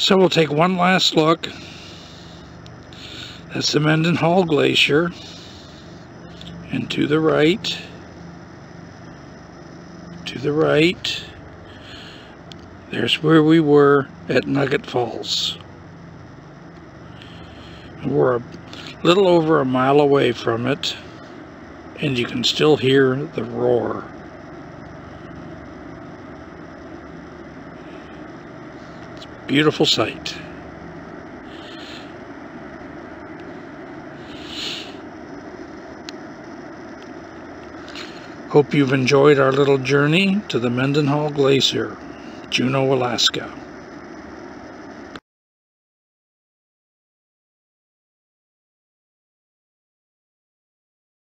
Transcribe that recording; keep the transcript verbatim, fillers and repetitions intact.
So we'll take one last look. That's the Mendenhall Glacier. And to the right, to the right, there's where we were at Nugget Falls. We're a little over a mile away from it, and you can still hear the roar. It's a beautiful sight. Hope you've enjoyed our little journey to the Mendenhall Glacier, Juneau, Alaska.